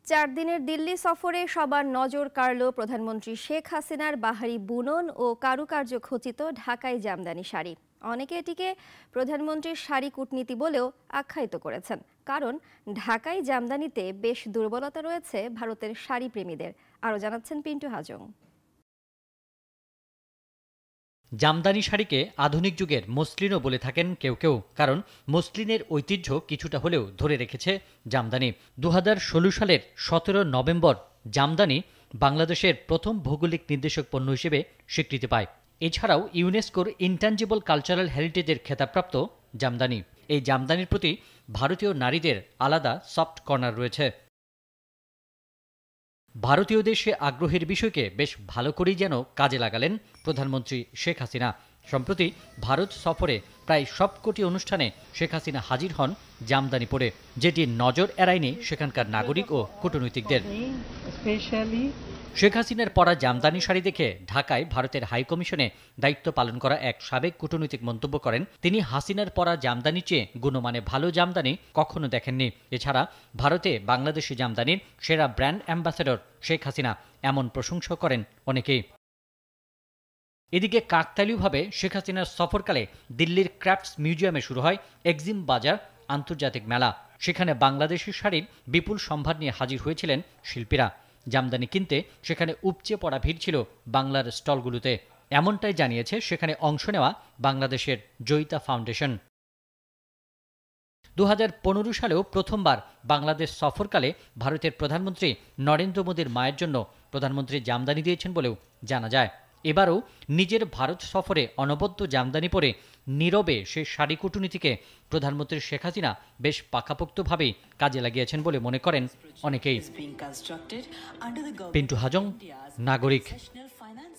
4 দিনের দিল্লি সফরে সবার নজর কাড়ল প্রধানমন্ত্রী শেখ হাসিনার বাহারি বুনন ও কারুকার্য খচিত ঢাকাই জামদানি শাড়ি। অনেকে এটিকে প্রধানমন্ত্রীর শাড়ি কূটনীতি বলেও আখ্যায়িত করেছেন, কারণ ঢাকাই জামদানিতে বেশ দুর্বলতা রয়েছে ভারতের শাড়ি প্রেমীদের। আরও জানাচ্ছেন পিন্টু হাজং। জামদানি শাড়িকে আধুনিক যুগের মসলিনও বলে থাকেন কেউ কেউ, কারণ মসলিনের ঐতিহ্য কিছুটা হলেও ধরে রেখেছে জামদানি। 2016 সালের 17 নভেম্বর জামদানি বাংলাদেশের প্রথম ভৌগোলিক নির্দেশক পণ্য হিসেবে স্বীকৃতি পায়। এছাড়াও ইউনেস্কোর ইনট্যাঞ্জিবল কালচারাল হেরিটেজের খেতাবপ্রাপ্ত জামদানি। এই জামদানির প্রতি ভারতীয় নারীদের আলাদা সফট কর্নার রয়েছে। ভারতীয়দের সে আগ্রহের বিষয়কে বেশ ভালো করেই যেন কাজে লাগালেন প্রধানমন্ত্রী শেখ হাসিনা। সম্প্রতি ভারত সফরে প্রায় সবকটি অনুষ্ঠানে শেখ হাসিনা হাজির হন জামদানি পরে, যেটি নজর এড়ায়নি সেখানকার নাগরিক ও কূটনীতিকদের। শেখ হাসিনার পরা জামদানি শাড়ি দেখে ঢাকায় ভারতের হাইকমিশনে দায়িত্ব পালন করা এক সাবেক কূটনীতিক মন্তব্য করেন, তিনি হাসিনার পরা জামদানি চেয়ে গুণমানে ভালো জামদানি কখনো দেখেননি। এছাড়া ভারতে বাংলাদেশি জামদানির সেরা ব্র্যান্ড অ্যাম্বাসেডর শেখ হাসিনা, এমন প্রশংসা করেন অনেকেই। এদিকে কাকতালীয়ভাবে শেখ হাসিনার সফরকালে দিল্লির ক্রাফটস মিউজিয়ামে শুরু হয় এক্সিম বাজার আন্তর্জাতিক মেলা। সেখানে বাংলাদেশি শাড়ির বিপুল সম্ভার নিয়ে হাজির হয়েছিলেন শিল্পীরা। জামদানি কিনতে সেখানে উপচে পড়া ভিড় ছিল বাংলার স্টলগুলোতে, এমনটাই জানিয়েছে সেখানে অংশ নেওয়া বাংলাদেশের জয়িতা ফাউন্ডেশন। 2015 সালেও প্রথমবার বাংলাদেশ সফরকালে ভারতের প্রধানমন্ত্রী নরেন্দ্র মোদীর মায়ের জন্য প্রধানমন্ত্রী জামদানি দিয়েছেন বলেও জানা যায়। এবারও নিজের ভারত সফরে অনবদ্য জামদানি পরে নীরবে সে শাড়ি কূটনীতিকে প্রধানমন্ত্রী শেখ হাসিনা বেশ পাকাপোক্তভাবেই কাজে লাগিয়েছেন বলে মনে করেন অনেকেই। পিন্টু হাজং, নাগরিক।